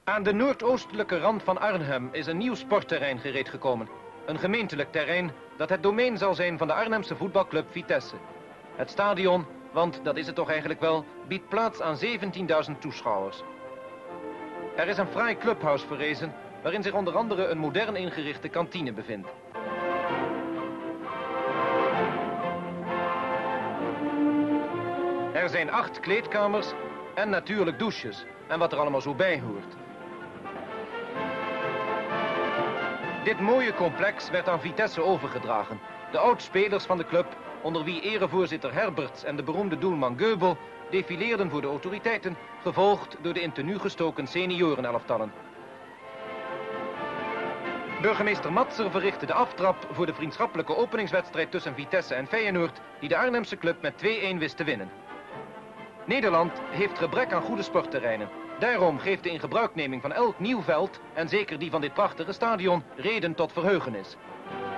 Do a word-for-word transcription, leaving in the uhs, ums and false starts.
Aan de noordoostelijke rand van Arnhem is een nieuw sportterrein gereed gekomen. Een gemeentelijk terrein dat het domein zal zijn van de Arnhemse voetbalclub Vitesse. Het stadion, want dat is het toch eigenlijk wel, biedt plaats aan zeventienduizend toeschouwers. Er is een fraai clubhuis verrezen, waarin zich onder andere een modern ingerichte kantine bevindt. Er zijn acht kleedkamers en natuurlijk douches en wat er allemaal zo bij hoort. Dit mooie complex werd aan Vitesse overgedragen. De oud-spelers van de club, onder wie erevoorzitter Herberts en de beroemde doelman Geubel, defileerden voor de autoriteiten, gevolgd door de in tenue gestoken seniorenelftallen. Burgemeester Matser verrichtte de aftrap voor de vriendschappelijke openingswedstrijd tussen Vitesse en Feyenoord, die de Arnhemse club met twee-een wist te winnen. Nederland heeft gebrek aan goede sportterreinen. Daarom geeft de ingebruikneming van elk nieuw veld, en zeker die van dit prachtige stadion, reden tot verheugenis.